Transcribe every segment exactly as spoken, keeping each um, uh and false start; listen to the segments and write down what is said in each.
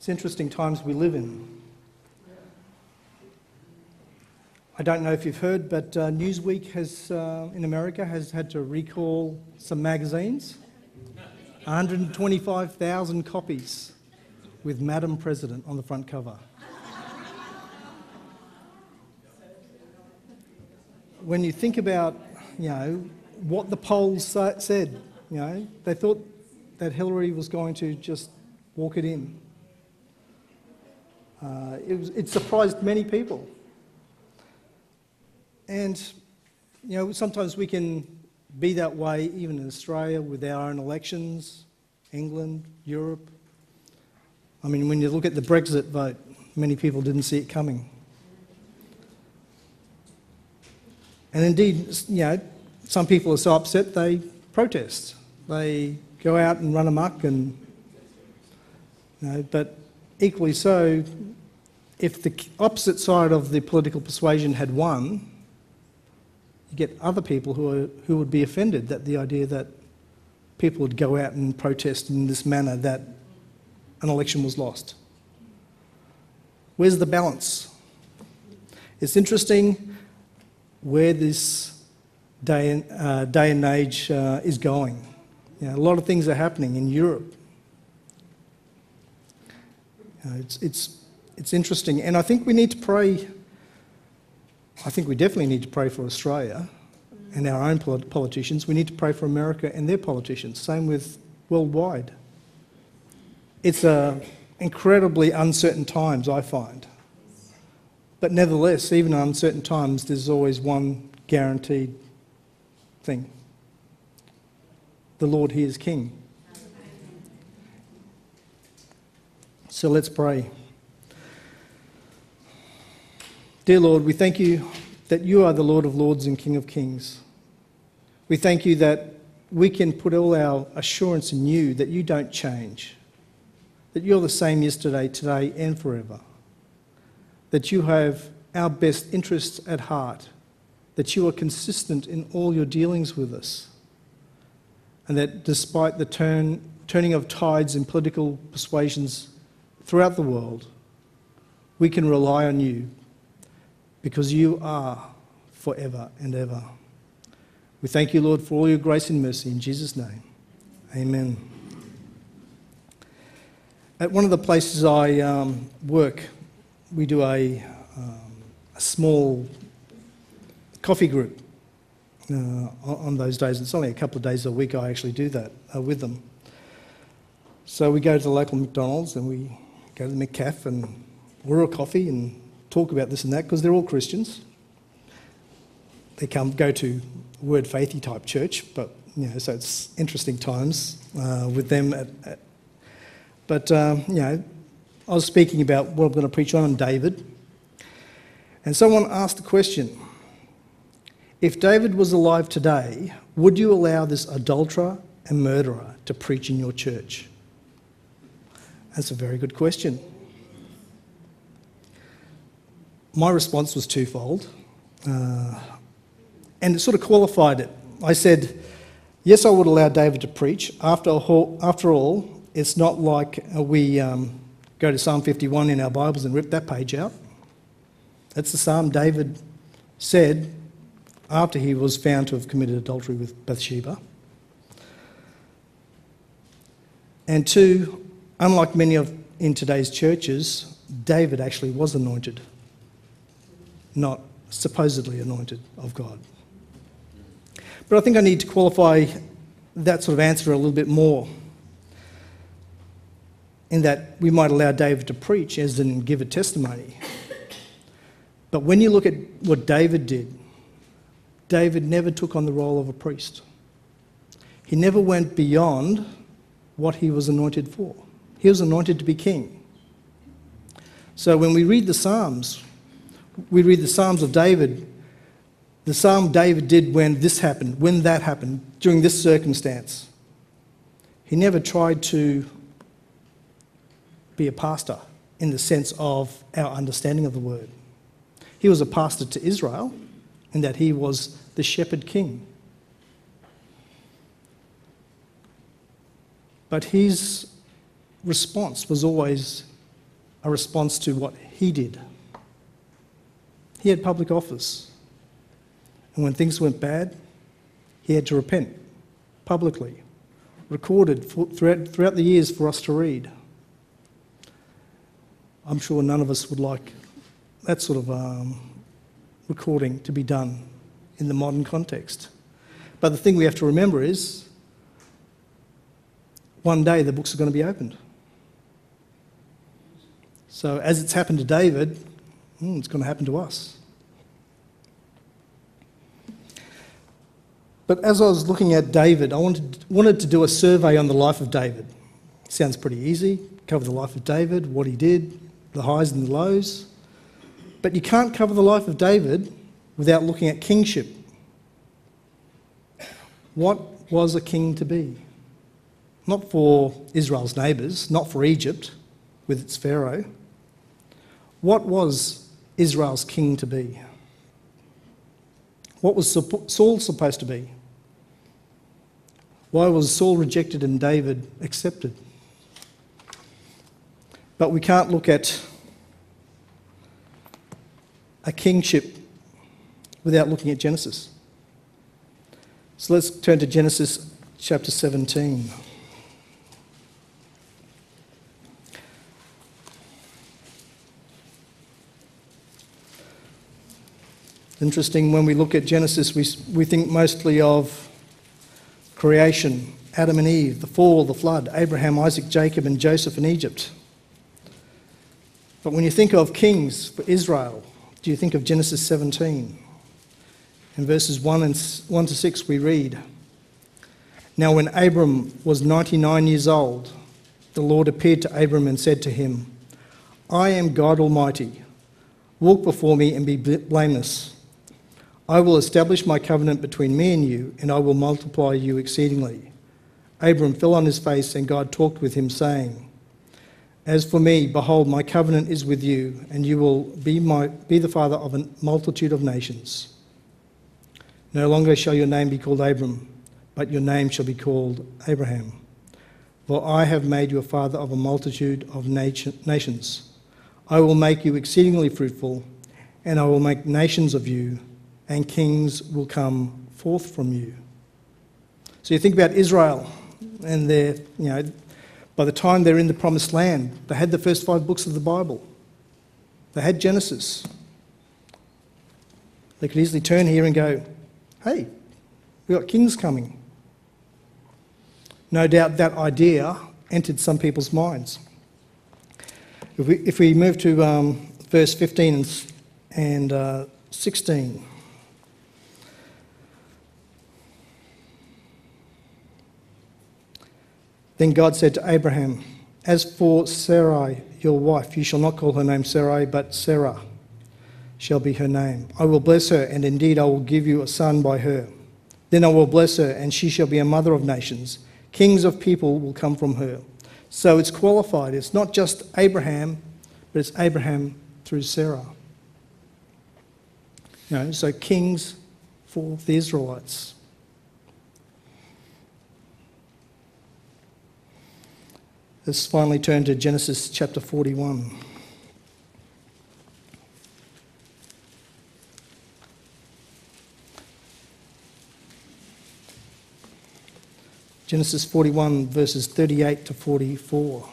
It's interesting times we live in. I don't know if you've heard, but uh, Newsweek has, uh, in America has had to recall some magazines. one hundred twenty-five thousand copies with Madam President on the front cover. When you think about, you know, what the polls sa- said, you know, they thought that Hillary was going to just walk it in. Uh, it, was, it surprised many people. And, you know, sometimes we can be that way even in Australia with our own elections, England, Europe. I mean, when you look at the Brexit vote, many people didn't see it coming. And indeed, you know, some people are so upset they protest. They go out and run amok, and, you know, but equally so, if the opposite side of the political persuasion had won, you get other people who are, who would be offended at the idea that people would go out and protest in this manner that an election was lost. Where's the balance? It's interesting where this day and, uh, day and age uh, is going. You know, a lot of things are happening in Europe. You know, it's, it's, it's interesting, and I think we need to pray. I think we definitely need to pray for Australia and our own politicians. We need to pray for America and their politicians. Same with worldwide. It's uh, incredibly uncertain times, I find. But nevertheless, even in uncertain times, there's always one guaranteed thing. The Lord, He is King. So let's pray. Dear Lord, we thank you that you are the Lord of Lords and King of Kings. We thank you that we can put all our assurance in you that you don't change, that you're the same yesterday, today and forever, that you have our best interests at heart, that you are consistent in all your dealings with us, and that despite the turn, turning of tides in political persuasions throughout the world, we can rely on you because you are forever and ever. We thank you, Lord, for all your grace and mercy. In Jesus' name, amen. At one of the places I um, work, we do a, um, a small coffee group uh, on those days. It's only a couple of days a week I actually do that uh, with them. So we go to the local McDonald's and we go to the McCafe and order a coffee and talk about this and that, because they're all Christians. They come go to Word Faithy type church, but you know, so it's interesting times uh, with them. At, at, but um, you know, I was speaking about what I'm going to preach on, on David, and someone asked the question: if David was alive today, would you allow this adulterer and murderer to preach in your church? That's a very good question. My response was twofold, uh, and it sort of qualified it. I said, yes, I would allow David to preach. After all, after all it's not like we um, go to Psalm fifty-one in our Bibles and rip that page out. That's the psalm David said after he was found to have committed adultery with Bathsheba. And two, unlike many of in today's churches, David actually was anointed, not supposedly anointed of God. But I think I need to qualify that sort of answer a little bit more, in that we might allow David to preach as in give a testimony. But when you look at what David did, David never took on the role of a priest. He never went beyond what he was anointed for. He was anointed to be king. So when we read the Psalms, we read the Psalms of David, the Psalm David did when this happened, when that happened, during this circumstance. He never tried to be a pastor in the sense of our understanding of the word. He was a pastor to Israel in that he was the shepherd king. But his response was always a response to what he did. He had public office. And when things went bad, he had to repent publicly, recorded for, throughout, throughout the years for us to read. I'm sure none of us would like that sort of um, recording to be done in the modern context. But the thing we have to remember is, one day the books are going to be opened. So as it's happened to David, it's going to happen to us. But as I was looking at David, I wanted, wanted to do a survey on the life of David. Sounds pretty easy, cover the life of David, what he did, the highs and the lows. But you can't cover the life of David without looking at kingship. What was a king to be? Not for Israel's neighbours, not for Egypt with its Pharaoh. What was Israel's king to be? What was Saul supposed to be? Why was Saul rejected and David accepted? But we can't look at a kingship without looking at Genesis. So let's turn to Genesis chapter seventeen. Interesting, when we look at Genesis, we, we think mostly of creation, Adam and Eve, the fall, the flood, Abraham, Isaac, Jacob, and Joseph in Egypt. But when you think of kings for Israel, do you think of Genesis seventeen? In verses one, and, one to six we read, "Now when Abram was ninety-nine years old, the Lord appeared to Abram and said to him, 'I am God Almighty. Walk before me and be blameless. I will establish my covenant between me and you, and I will multiply you exceedingly.' Abram fell on his face, and God talked with him, saying, 'As for me, behold, my covenant is with you, and you will be, my, be the father of a multitude of nations. No longer shall your name be called Abram, but your name shall be called Abraham. For I have made you a father of a multitude of nation, nations. I will make you exceedingly fruitful, and I will make nations of you, and kings will come forth from you.'" So you think about Israel, and they're, you know, by the time they're in the promised land, they had the first five books of the Bible. They had Genesis. They could easily turn here and go, "Hey, we've got kings coming." No doubt that idea entered some people's minds. If we, if we move to um, verse fifteen and, and uh, sixteen. Then God said to Abraham, "As for Sarai, your wife, you shall not call her name Sarai, but Sarah shall be her name. I will bless her, and indeed I will give you a son by her. Then I will bless her, and she shall be a mother of nations. Kings of people will come from her." So it's qualified. It's not just Abraham, but it's Abraham through Sarah. You know, so kings for the Israelites. Let's finally turn to Genesis chapter forty-one. Genesis forty-one, verses thirty-eight to forty-four.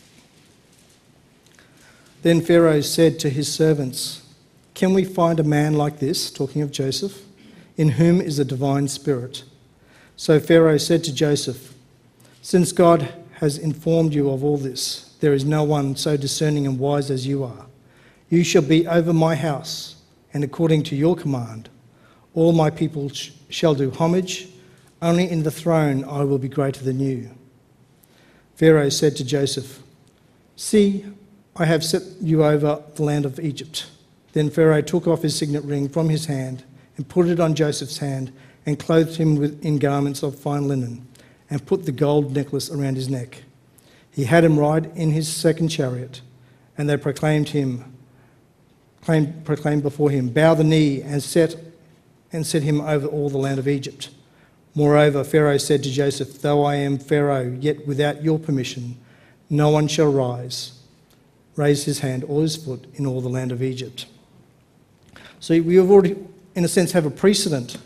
Then Pharaoh said to his servants, "Can we find a man like this," talking of Joseph, "in whom is a divine spirit?" So Pharaoh said to Joseph, "Since God has informed you of all this, there is no one so discerning and wise as you are. You shall be over my house, and according to your command, all my people sh- shall do homage. Only in the throne I will be greater than you." Pharaoh said to Joseph, "See, I have set you over the land of Egypt." Then Pharaoh took off his signet ring from his hand and put it on Joseph's hand and clothed him with, in garments of fine linen, and put the gold necklace around his neck. He had him ride in his second chariot, and they proclaimed him, proclaimed, proclaimed before him, "Bow the knee," and set and set him over all the land of Egypt. Moreover, Pharaoh said to Joseph, "Though I am Pharaoh, yet without your permission no one shall rise, raise his hand or his foot in all the land of Egypt. So we have already, in a sense, have a precedent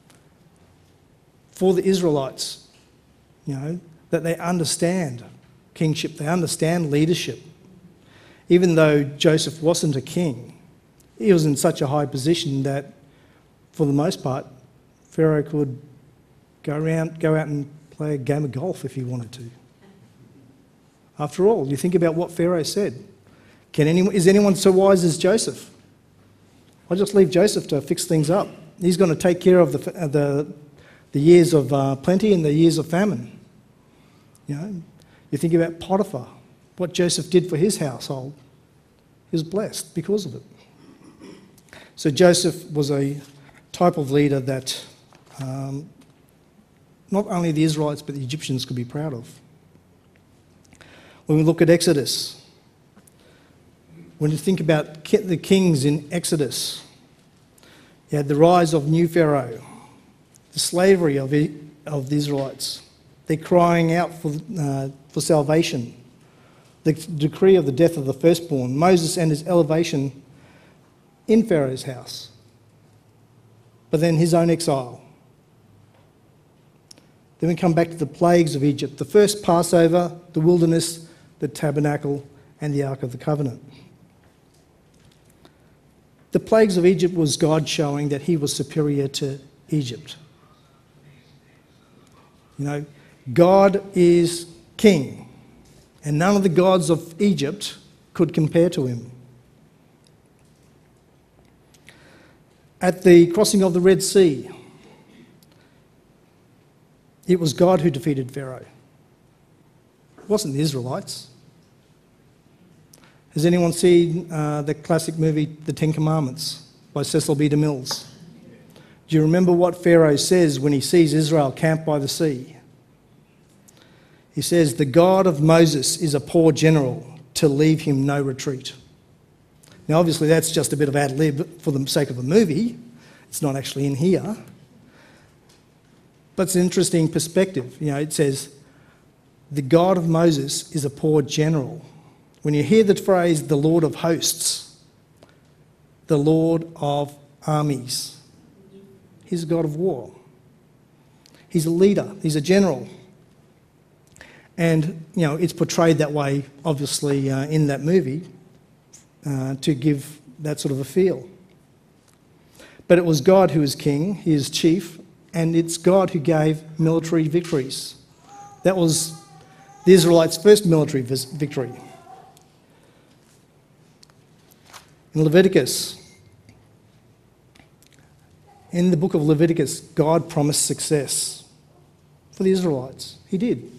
for the Israelites, you know, that they understand kingship, they understand leadership. Even though Joseph wasn't a king, he was in such a high position that, for the most part, Pharaoh could go around, go out and play a game of golf if he wanted to. After all, you think about what Pharaoh said. Can anyone, is anyone so wise as Joseph? I'll just leave Joseph to fix things up. He's going to take care of the, the, the years of uh, plenty and the years of famine. You know, you think about Potiphar, what Joseph did for his household. He was blessed because of it. So Joseph was a type of leader that um, not only the Israelites but the Egyptians could be proud of. When we look at Exodus, when you think about the kings in Exodus, you had the rise of new Pharaoh, the slavery of, of the Israelites, they're crying out for, uh, for salvation, the decree of the death of the firstborn, Moses and his elevation in Pharaoh's house, but then his own exile. Then we come back to the plagues of Egypt, the first Passover, the wilderness, the tabernacle, and the Ark of the Covenant. The plagues of Egypt was God showing that he was superior to Egypt. You know, God is king, and none of the gods of Egypt could compare to him. At the crossing of the Red Sea, it was God who defeated Pharaoh. It wasn't the Israelites. Has anyone seen uh, the classic movie The Ten Commandments by Cecil B. DeMille? Do you remember what Pharaoh says when he sees Israel camped by the sea? He says, "The God of Moses is a poor general, to leave him no retreat." Now, obviously, that's just a bit of ad lib for the sake of a movie. It's not actually in here. But it's an interesting perspective. You know, it says, the God of Moses is a poor general. When you hear the phrase, the Lord of hosts, the Lord of armies, he's a God of war. He's a leader. He's a general. And, you know, it's portrayed that way, obviously, uh, in that movie uh, to give that sort of a feel. But it was God who is king, he is chief, and it's God who gave military victories. That was the Israelites' first military victory. In Leviticus, in the book of Leviticus, God promised success for the Israelites. He did.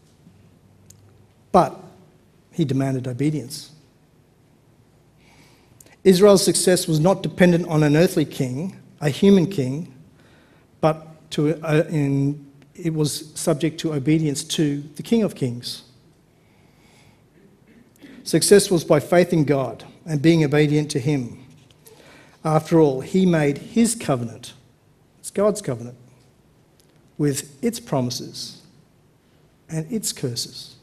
But he demanded obedience. Israel's success was not dependent on an earthly king, a human king, but to, uh, in, it was subject to obedience to the King of Kings. Success was by faith in God and being obedient to him. After all, he made his covenant, it's God's covenant, with its promises and its curses.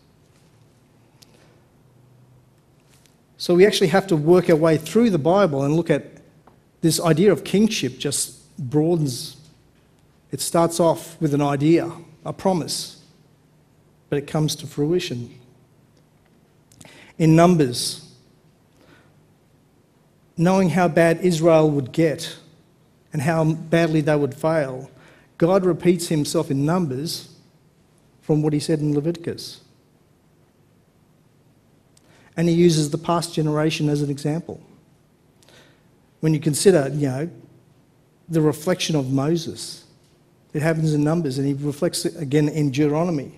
So we actually have to work our way through the Bible and look at this idea of kingship. Just broadens. It starts off with an idea, a promise, but it comes to fruition. In Numbers, knowing how bad Israel would get and how badly they would fail, God repeats himself in Numbers from what he said in Leviticus. And he uses the past generation as an example. When you consider, you know, the reflection of Moses, it happens in Numbers, and he reflects it again in Deuteronomy.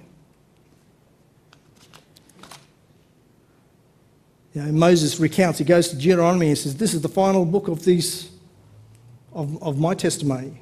You know, Moses recounts, he goes to Deuteronomy and says, this is the final book of these, of, of my testimony.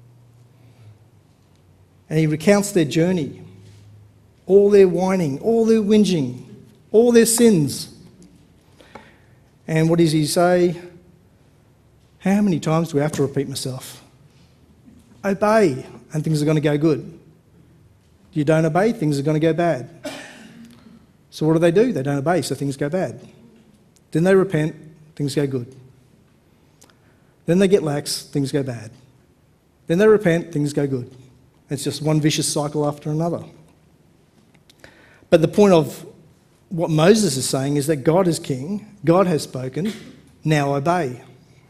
And he recounts their journey, all their whining, all their whinging, all their sins. And what does he say? How many times do we have to repeat myself? Obey, and things are going to go good. You don't obey, things are going to go bad. So what do they do? They don't obey, so things go bad. Then they repent, things go good. Then they get lax, things go bad. Then they repent, things go good. It's just one vicious cycle after another. But the point of what Moses is saying is that God is king, God has spoken, now obey.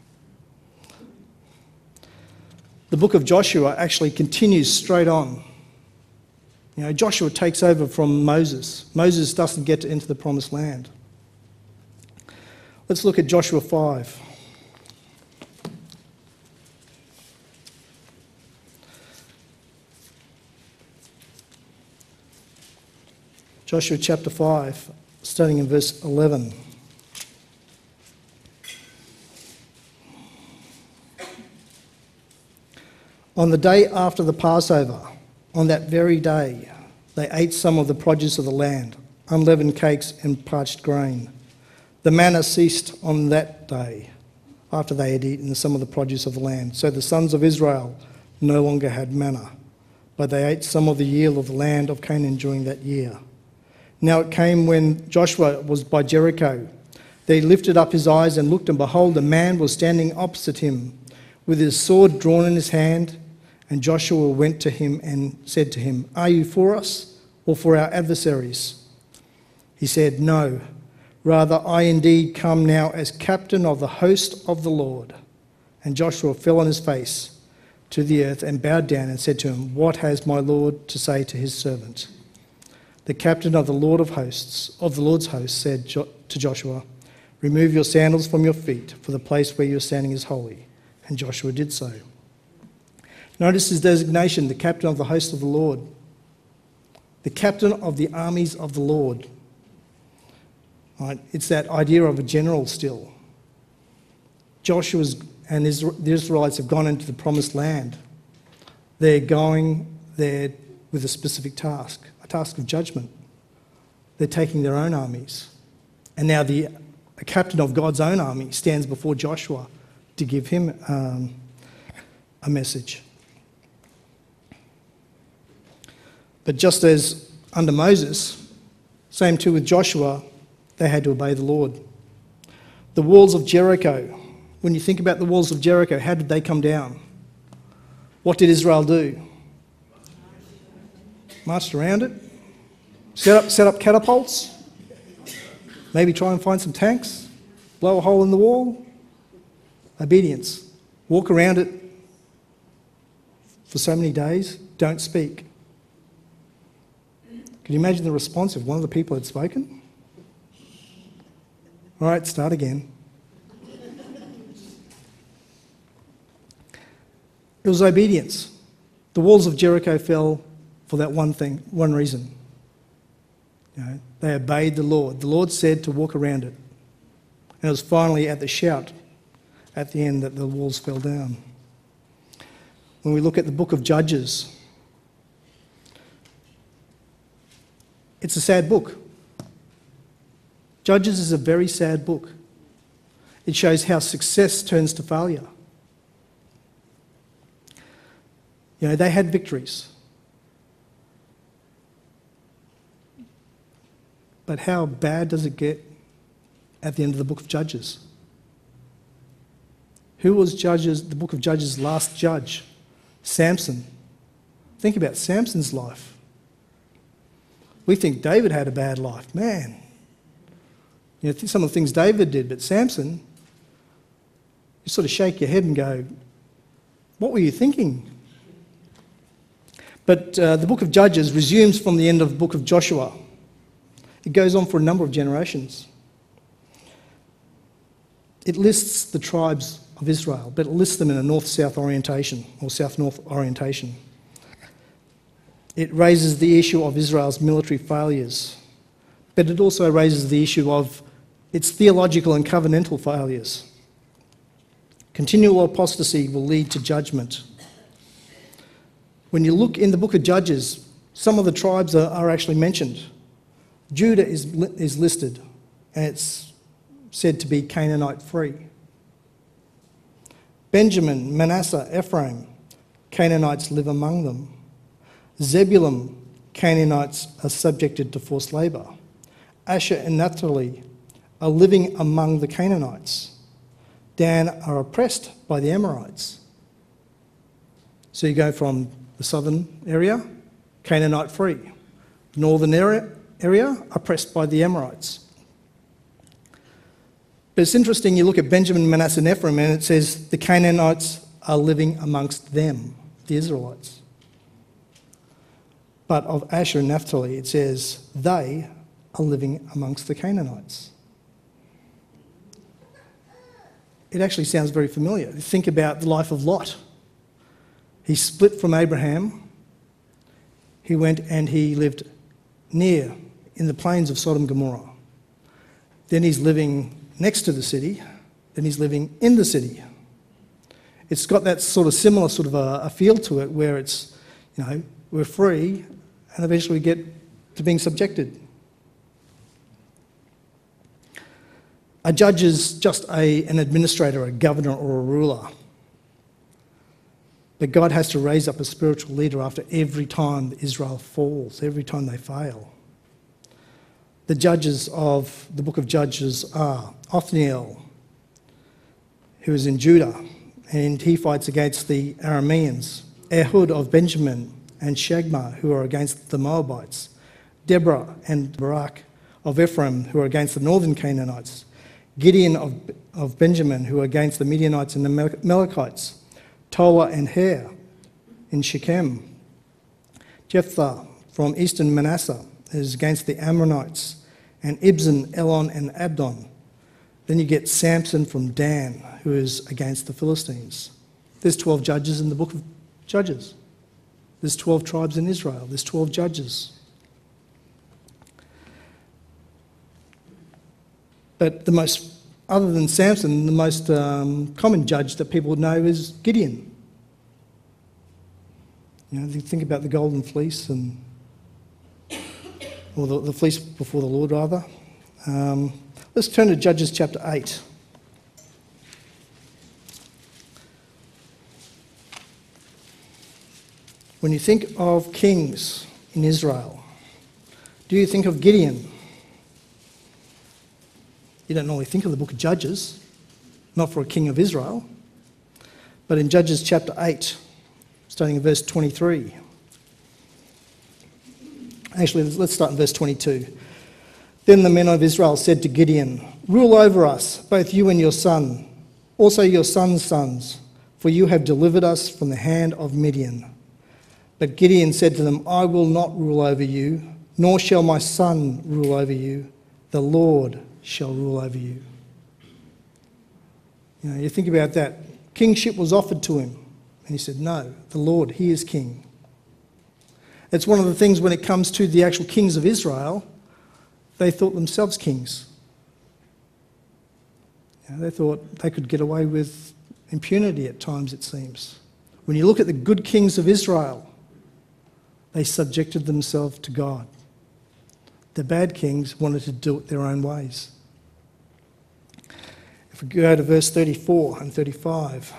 The book of Joshua actually continues straight on. You know, Joshua takes over from Moses. Moses doesn't get to enter the promised land. Let's look at Joshua five. Joshua chapter five, starting in verse eleven. On the day after the Passover, on that very day, they ate some of the produce of the land, unleavened cakes and parched grain. The manna ceased on that day, after they had eaten some of the produce of the land. So the sons of Israel no longer had manna, but they ate some of the yield of the land of Canaan during that year. Now it came when Joshua was by Jericho, that he lifted up his eyes and looked, and behold, a man was standing opposite him, with his sword drawn in his hand. And Joshua went to him and said to him, "Are you for us or for our adversaries?" He said, "No, rather I indeed come now as captain of the host of the Lord." And Joshua fell on his face to the earth and bowed down and said to him, "What has my Lord to say to his servant?" The captain of the Lord of hosts, of the Lord's host, said to Joshua, "Remove your sandals from your feet, for the place where you are standing is holy." And Joshua did so. Notice his designation, the captain of the host of the Lord. The captain of the armies of the Lord. Right? It's that idea of a general still. Joshua's and the Israelites have gone into the promised land. They're going there with a specific task, a task of judgment. They're taking their own armies. And now the, the captain of God's own army stands before Joshua to give him um, a message. But just as under Moses, same too with Joshua, they had to obey the Lord. The walls of Jericho, when you think about the walls of Jericho, how did they come down? What did Israel do? Marched around it? Set up, set up catapults? Maybe try and find some tanks? Blow a hole in the wall? Obedience. Walk around it for so many days, don't speak. Can you imagine the response if one of the people had spoken? All right, start again. It was obedience. The walls of Jericho fell for that one thing, one reason. You know, they obeyed the Lord. The Lord said to walk around it. And it was finally at the shout at the end that the walls fell down. When we look at the book of Judges, it's a sad book. Judges is a very sad book. It shows how success turns to failure. You know, they had victories. But how bad does it get at the end of the book of Judges? Who was Judges, the book of Judges' last judge? Samson. Think about Samson's life. We think David had a bad life. Man, you know, some of the things David did, but Samson, you sort of shake your head and go, what were you thinking? But uh, the book of Judges resumes from the end of the book of Joshua. It goes on for a number of generations. It lists the tribes of Israel, but it lists them in a north-south orientation, or south-north orientation. It raises the issue of Israel's military failures, but it also raises the issue of its theological and covenantal failures. Continual apostasy will lead to judgment. When you look in the book of Judges, some of the tribes are, are actually mentioned. Judah is, is listed, and it's said to be Canaanite free. Benjamin, Manasseh, Ephraim, Canaanites live among them. Zebulun, Canaanites are subjected to forced labour. Asher and Naphtali are living among the Canaanites. Dan are oppressed by the Amorites. So you go from the southern area, Canaanite free. Northern area, area oppressed by the Amorites. But it's interesting, you look at Benjamin, Manasseh and Ephraim and it says the Canaanites are living amongst them, the Israelites. But of Asher and Naphtali it says they are living amongst the Canaanites. It actually sounds very familiar. Think about the life of Lot. He split from Abraham. He went and he lived near in the plains of Sodom and Gomorrah. Then he's living next to the city. Then he's living in the city. It's got that sort of similar sort of a, a feel to it where it's, you know, we're free and eventually we get to being subjected. A judge is just a, an administrator, a governor or a ruler. But God has to raise up a spiritual leader after every time that Israel falls, every time they fail. The judges of the book of Judges are Othniel, who is in Judah, and he fights against the Arameans, Ehud of Benjamin, and Shagma, who are against the Moabites, Deborah and Barak of Ephraim, who are against the northern Canaanites, Gideon of, of Benjamin, who are against the Midianites and the Amalekites, Tola and Her in Shechem, Jephthah from eastern Manasseh is against the Ammonites, and Ibzan, Elon and Abdon. Then you get Samson from Dan, who is against the Philistines. There's twelve judges in the book of Judges. There's twelve tribes in Israel. There's twelve judges. But the most, other than Samson, the most um, common judge that people would know is Gideon. You know, you think about the golden fleece, and or the, the fleece before the Lord, rather. Um, let's turn to Judges chapter eight. When you think of kings in Israel, do you think of Gideon? You don't normally think of the book of Judges, not for a king of Israel. But in Judges chapter eight, starting in verse twenty-three. Actually, let's start in verse twenty-two. Then the men of Israel said to Gideon, "Rule over us, both you and your son, also your son's sons, for you have delivered us from the hand of Midian." But Gideon said to them, "I will not rule over you, nor shall my son rule over you. The Lord shall rule over you." You know, you think about that. Kingship was offered to him, and he said, "No, the Lord, he is king." It's one of the things when it comes to the actual kings of Israel, they thought themselves kings. You know, they thought they could get away with impunity at times, it seems. When you look at the good kings of Israel, they subjected themselves to God. The bad kings wanted to do it their own ways. If we go to verse thirty-four and thirty-five,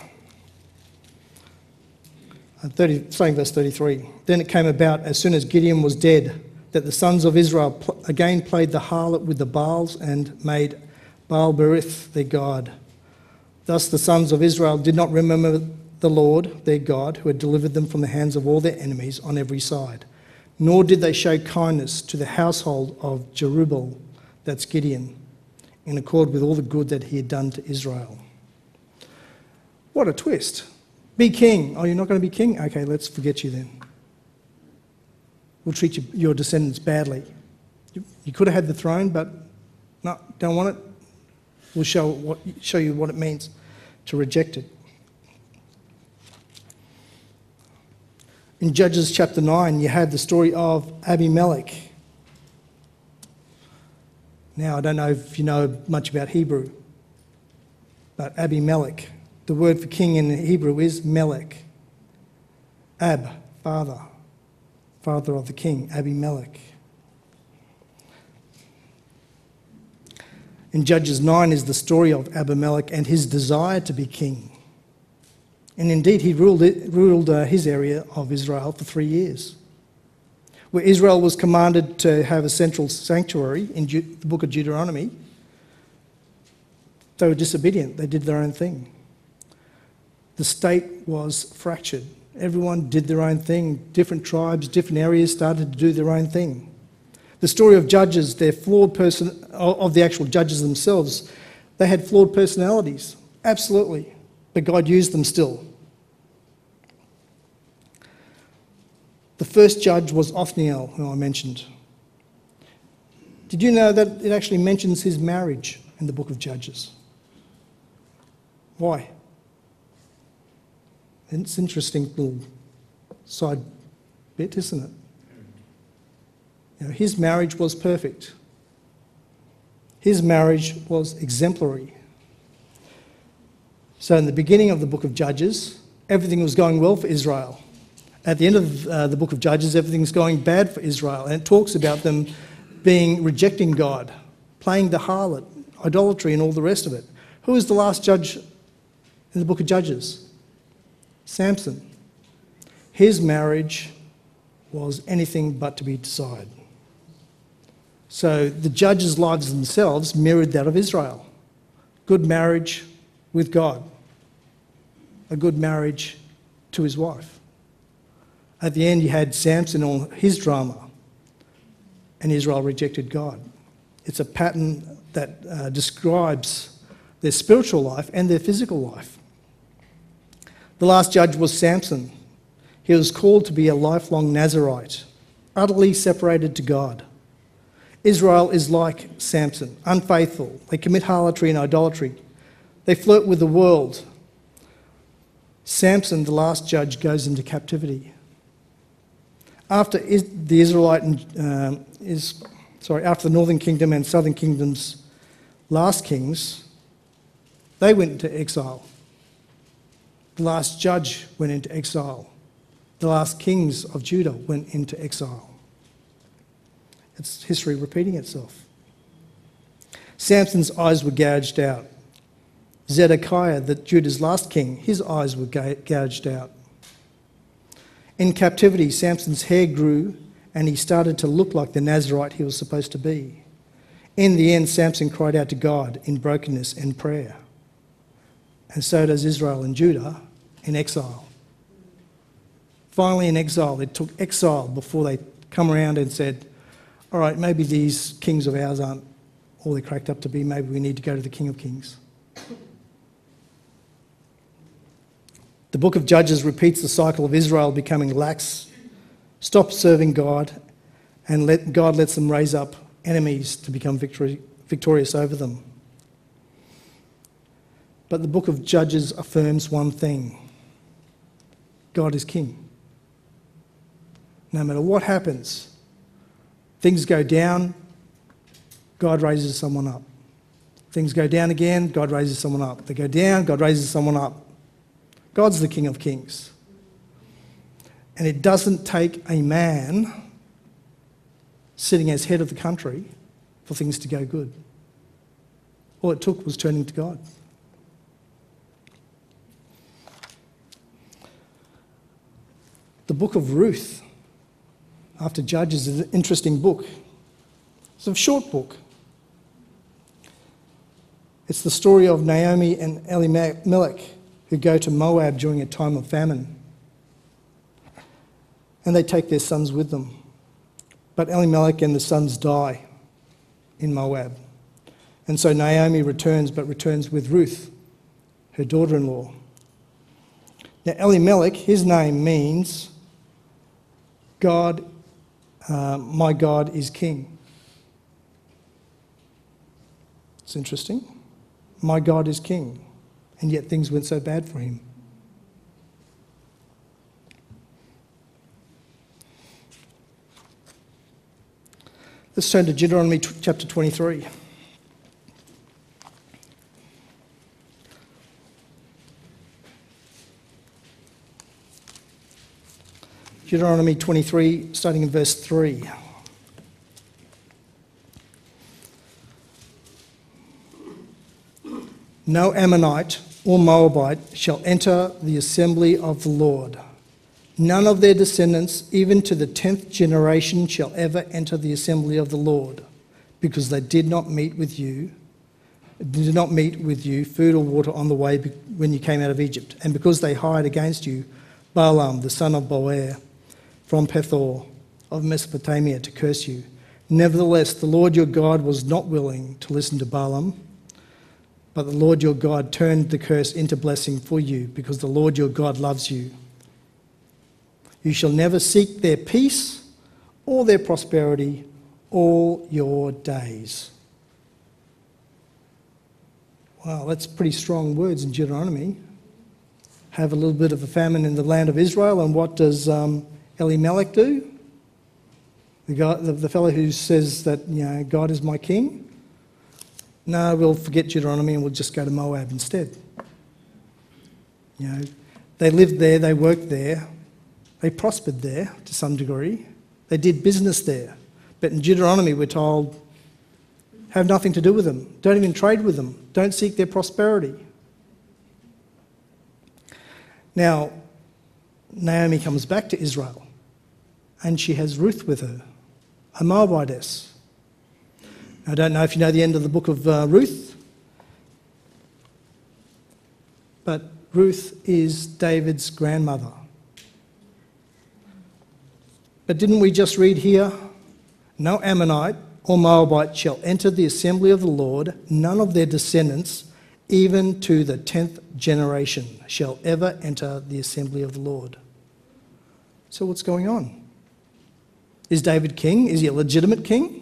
and thirty, starting verse thirty-three, then it came about as soon as Gideon was dead that the sons of Israel pl- again played the harlot with the Baals and made Baal-berith their god. Thus the sons of Israel did not remember the Lord, their God, who had delivered them from the hands of all their enemies on every side. Nor did they show kindness to the household of Jerubbaal, that's Gideon, in accord with all the good that he had done to Israel. What a twist. Be king. Oh, you're not going to be king? Okay, let's forget you then. We'll treat you, your descendants badly. You, you could have had the throne, but no, don't want it. We'll show, what, show you what it means to reject it. In Judges chapter nine, you have the story of Abimelech. Now, I don't know if you know much about Hebrew, but Abimelech, the word for king in Hebrew is Melech. Ab, father, father of the king, Abimelech. In Judges nine is the story of Abimelech and his desire to be king. And indeed, he ruled, it, ruled uh, his area of Israel for three years. Where Israel was commanded to have a central sanctuary in Ju- the book of Deuteronomy, They were disobedient. They did their own thing. The state was fractured. Everyone did their own thing. Different tribes, different areas started to do their own thing. The story of judges, their flawed person of the actual judges themselves, they had flawed personalities, absolutely, but God used them still. The first judge was Othniel, who I mentioned. Did you know that it actually mentions his marriage in the book of Judges? Why? It's an interesting little side bit, isn't it? You know, his marriage was perfect. His marriage was exemplary. So in the beginning of the book of Judges, everything was going well for Israel. At the end of uh, the book of Judges, everything's going bad for Israel. And it talks about them being rejecting God, playing the harlot, idolatry and all the rest of it. Who was the last judge in the book of Judges? Samson. His marriage was anything but to be desired. So the judges' lives themselves mirrored that of Israel. Good marriage with God. A good marriage to his wife. At the end you had Samson on his drama and Israel rejected God. It's a pattern that uh, describes their spiritual life and their physical life. The last judge was Samson. He was called to be a lifelong Nazirite, utterly separated to God. Israel is like Samson, unfaithful. They commit harlotry and idolatry. They flirt with the world. Samson, the last judge, goes into captivity. After the Israelite um, is sorry, after the northern kingdom and southern kingdom's last kings, they went into exile. The last judge went into exile. The last kings of Judah went into exile. It's history repeating itself. Samson's eyes were gouged out. Zedekiah, the Judah's last king, his eyes were gouged out. In captivity, Samson's hair grew and he started to look like the Nazirite he was supposed to be. In the end, Samson cried out to God in brokenness and prayer. And so does Israel and Judah in exile. Finally in exile, it took exile before they come around and said, all right, maybe these kings of ours aren't all they're cracked up to be. Maybe we need to go to the King of Kings. The book of Judges repeats the cycle of Israel becoming lax, stop serving God, and let, God lets them raise up enemies to become victory, victorious over them. But the book of Judges affirms one thing. God is king. No matter what happens, things go down, God raises someone up. Things go down again, God raises someone up. They go down, God raises someone up. God's the King of Kings. And it doesn't take a man sitting as head of the country for things to go good. All it took was turning to God. The book of Ruth, after Judges, is an interesting book. It's a short book. It's the story of Naomi and Elimelech, who go to Moab during a time of famine. And they take their sons with them. But Elimelech and the sons die in Moab. And so Naomi returns, but returns with Ruth, her daughter-in-law. Now Elimelech, his name means God, uh, my God is king. It's interesting. My God is king. And yet things went so bad for him. Let's turn to Deuteronomy chapter twenty-three. Deuteronomy twenty-three, starting in verse three. No Ammonite or Moabite shall enter the assembly of the Lord. None of their descendants, even to the tenth generation, shall ever enter the assembly of the Lord, because they did not meet with you, did not meet with you food or water on the way when you came out of Egypt. And because they hired against you Balaam, the son of Beor, from Pethor of Mesopotamia to curse you. Nevertheless, the Lord your God was not willing to listen to Balaam, but the Lord your God turned the curse into blessing for you, because the Lord your God loves you. You shall never seek their peace or their prosperity all your days. Wow, that's pretty strong words in Deuteronomy. Have a little bit of a famine in the land of Israel, and what does um, Elimelech do? The, guy, the, the fellow who says that, you know, God is my king? No, we'll forget Deuteronomy and we'll just go to Moab instead. You know, they lived there, they worked there, they prospered there to some degree. They did business there. But in Deuteronomy we're told, have nothing to do with them. Don't even trade with them. Don't seek their prosperity. Now, Naomi comes back to Israel and she has Ruth with her, a Moabitess. I don't know if you know the end of the book of uh, Ruth, but Ruth is David's grandmother. But didn't we just read here, no Ammonite or Moabite shall enter the assembly of the Lord, none of their descendants, even to the tenth generation, shall ever enter the assembly of the Lord. So what's going on? Is David king? Is he a legitimate king?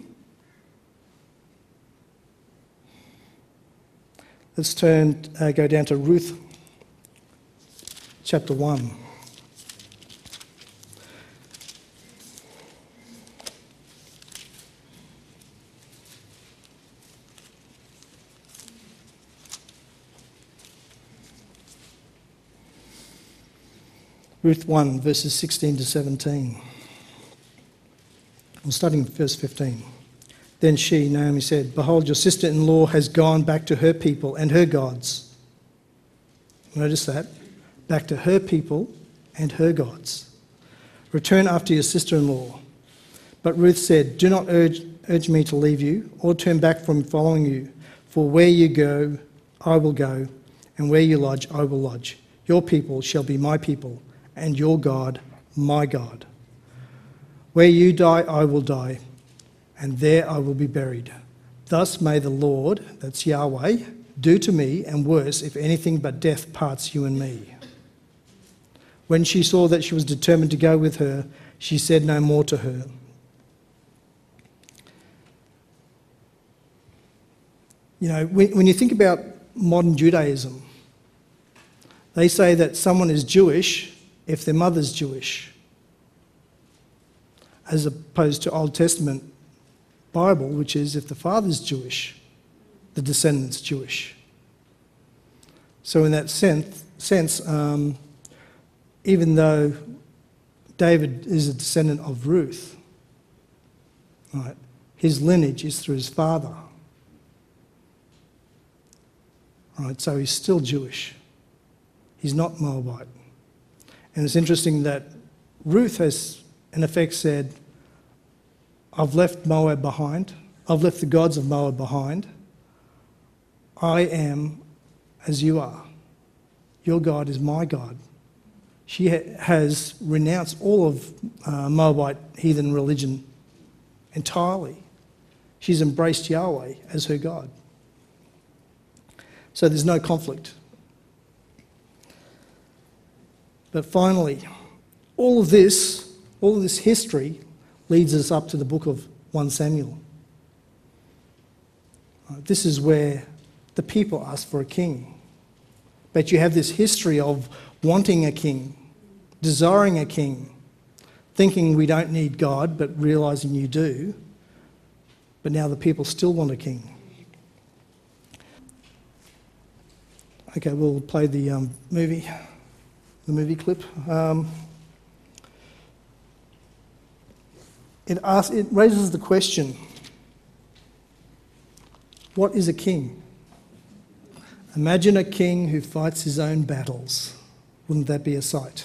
Let's turn, uh, go down to Ruth chapter one. Ruth one, verses sixteen to seventeen. I'm starting with verse fifteen. Then she, Naomi, said, behold, your sister-in-law has gone back to her people and her gods. Notice that. Back to her people and her gods. Return after your sister-in-law. But Ruth said, do not urge, urge me to leave you or turn back from following you. For where you go, I will go, and where you lodge, I will lodge. Your people shall be my people, and your God, my God. Where you die, I will die, and there I will be buried. Thus may the Lord, that's Yahweh, do to me, and worse, if anything but death parts you and me. When she saw that she was determined to go with her, she said no more to her. You know, when, when you think about modern Judaism, they say that someone is Jewish if their mother's Jewish, as opposed to Old Testament Bible, which is if the father's Jewish, the descendant's Jewish. So in that sense, sense um, even though David is a descendant of Ruth, right, his lineage is through his father. Right, so he's still Jewish. He's not Moabite. And it's interesting that Ruth has, in effect, said, I've left Moab behind. I've left the gods of Moab behind. I am as you are. Your God is my God. She ha- has renounced all of uh, Moabite heathen religion entirely. She's embraced Yahweh as her God. So there's no conflict. But finally, all of this, all of this history leads us up to the book of First Samuel. Uh, this is where the people ask for a king. But you have this history of wanting a king, desiring a king, thinking we don't need God, but realising you do. But now the people still want a king. Okay, we'll play the um, movie, the movie clip. Um, It, asks, it raises the question, what is a king? Imagine a king who fights his own battles. Wouldn't that be a sight?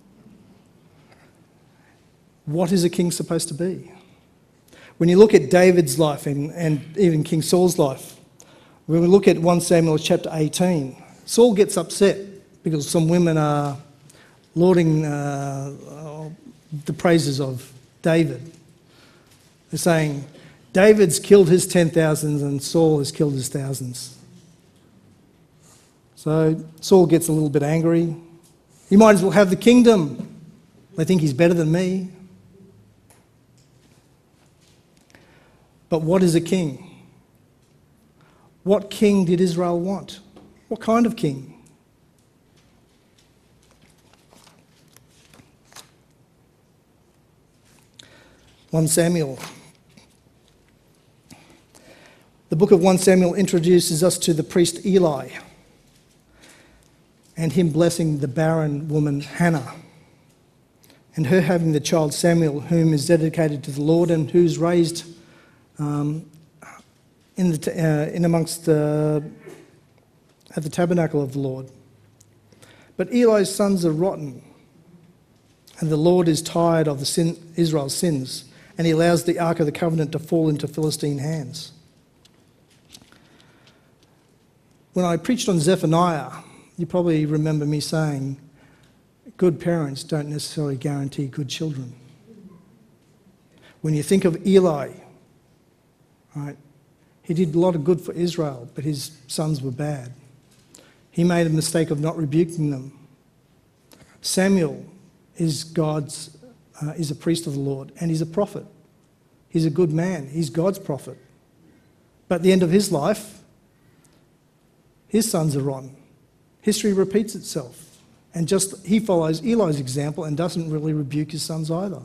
What is a king supposed to be? When you look at David's life and, and even King Saul's life, When we look at First Samuel chapter eighteen, Saul gets upset because some women are lauding uh, the praises of David. They're saying, David's killed his ten thousands and Saul has killed his thousands. So Saul gets a little bit angry. He might as well have the kingdom. They think he's better than me. But what is a king? What king did Israel want? What kind of king? First Samuel. The book of First Samuel introduces us to the priest Eli and him blessing the barren woman Hannah and her having the child Samuel, whom is dedicated to the Lord and who's raised um, in, the, uh, in amongst the, at the tabernacle of the Lord. But Eli's sons are rotten, and the Lord is tired of the sin, Israel's sins, and he allows the Ark of the Covenant to fall into Philistine hands. When I preached on Zephaniah, you probably remember me saying, good parents don't necessarily guarantee good children. When you think of Eli, right, he did a lot of good for Israel, but his sons were bad. He made a mistake of not rebuking them. Samuel is God's, uh, is a priest of the Lord, and he's a prophet. He's a good man. He's God's prophet. But at the end of his life, his sons are rotten. History repeats itself. And just he follows Eli's example and doesn't really rebuke his sons either.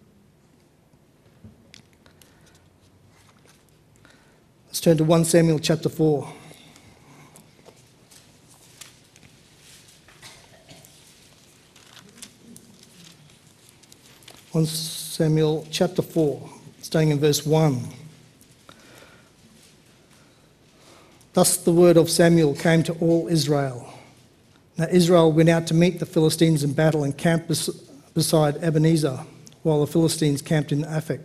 Let's turn to First Samuel chapter four. First Samuel chapter four, starting in verse one. Thus the word of Samuel came to all Israel. Now Israel went out to meet the Philistines in battle and camped bes- beside Ebenezer, while the Philistines camped in Aphek.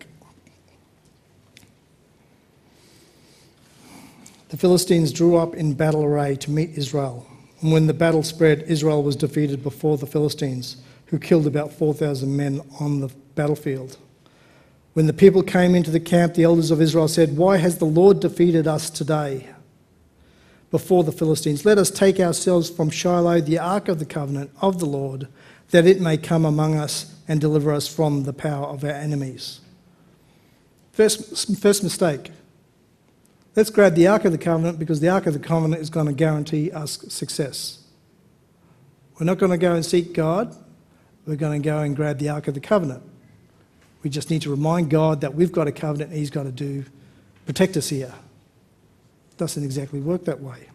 The Philistines drew up in battle array to meet Israel. And when the battle spread, Israel was defeated before the Philistines, who killed about four thousand men on the battlefield. When the people came into the camp, the elders of Israel said, "Why has the Lord defeated us today before the Philistines? Let us take ourselves from Shiloh the ark of the covenant of the Lord, that it may come among us and deliver us from the power of our enemies." First, first mistake. Let's grab the Ark of the Covenant because the Ark of the Covenant is going to guarantee us success. We're not going to go and seek God. We're going to go and grab the Ark of the Covenant. We just need to remind God that we've got a covenant and he's got to do, protect us here. It doesn't exactly work that way.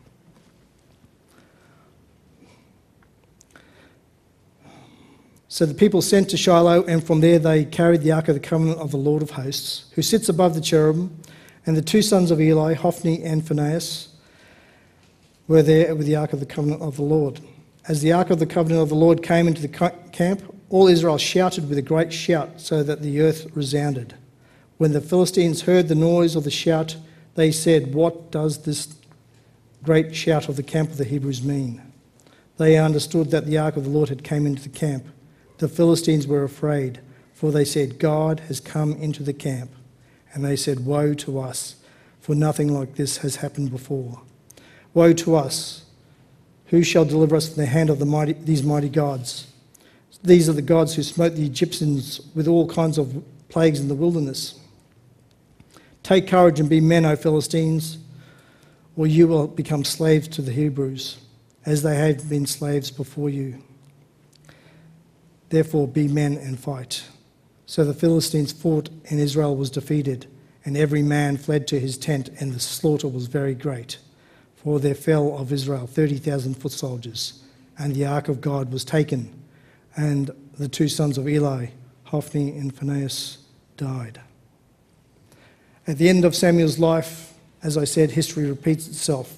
So the people sent to Shiloh, and from there they carried the Ark of the Covenant of the Lord of Hosts, who sits above the cherubim. And the two sons of Eli, Hophni and Phinehas, were there with the Ark of the Covenant of the Lord. As the Ark of the Covenant of the Lord came into the camp, all Israel shouted with a great shout so that the earth resounded. When the Philistines heard the noise of the shout, they said, "What does this great shout of the camp of the Hebrews mean?" They understood that the Ark of the Lord had come into the camp. The Philistines were afraid, for they said, "God has come into the camp." And they said, "Woe to us, for nothing like this has happened before. Woe to us! Who shall deliver us from the hand of the mighty, these mighty gods? These are the gods who smote the Egyptians with all kinds of plagues in the wilderness. Take courage and be men, O Philistines, or you will become slaves to the Hebrews, as they have been slaves before you. Therefore be men and fight." So the Philistines fought, and Israel was defeated, and every man fled to his tent, and the slaughter was very great. For there fell of Israel thirty thousand foot soldiers, and the ark of God was taken, and the two sons of Eli, Hophni and Phinehas, died. At the end of Samuel's life, as I said, history repeats itself.